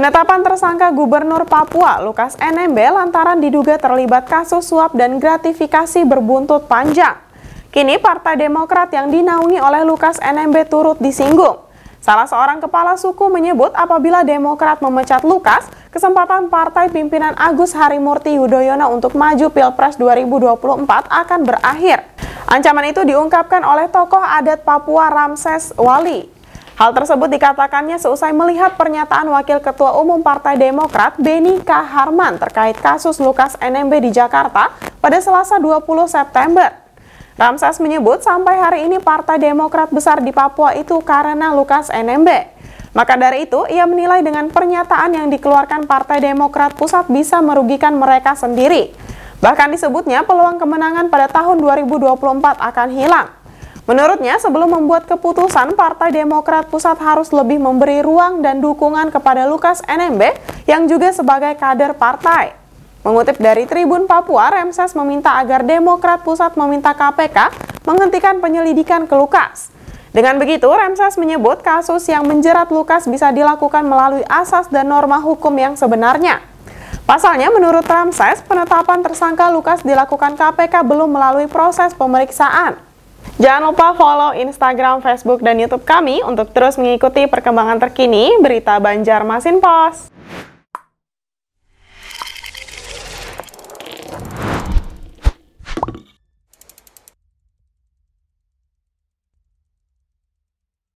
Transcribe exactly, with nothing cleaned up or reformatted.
Penetapan tersangka Gubernur Papua Lukas N M B lantaran diduga terlibat kasus suap dan gratifikasi berbuntut panjang. Kini Partai Demokrat yang dinaungi oleh Lukas N M B turut disinggung. Salah seorang kepala suku menyebut apabila Demokrat memecat Lukas, kesempatan partai pimpinan Agus Harimurti Yudhoyono untuk maju Pilpres dua ribu dua puluh empat akan berakhir. Ancaman itu diungkapkan oleh tokoh adat Papua Ramses Wali. Hal tersebut dikatakannya seusai melihat pernyataan Wakil Ketua Umum Partai Demokrat Beni K. Harman terkait kasus Lukas N M B di Jakarta pada Selasa dua puluh September. Ramses menyebut sampai hari ini Partai Demokrat besar di Papua itu karena Lukas N M B. Maka dari itu, ia menilai dengan pernyataan yang dikeluarkan Partai Demokrat Pusat bisa merugikan mereka sendiri. Bahkan disebutnya peluang kemenangan pada tahun dua ribu dua puluh empat akan hilang. Menurutnya, sebelum membuat keputusan, Partai Demokrat Pusat harus lebih memberi ruang dan dukungan kepada Lukas N M B yang juga sebagai kader partai. Mengutip dari Tribun Papua, Ramses meminta agar Demokrat Pusat meminta K P K menghentikan penyelidikan ke Lukas. Dengan begitu, Ramses menyebut kasus yang menjerat Lukas bisa dilakukan melalui asas dan norma hukum yang sebenarnya. Pasalnya, menurut Ramses, penetapan tersangka Lukas dilakukan K P K belum melalui proses pemeriksaan. Jangan lupa follow Instagram, Facebook, dan YouTube kami untuk terus mengikuti perkembangan terkini berita Banjarmasin Pos.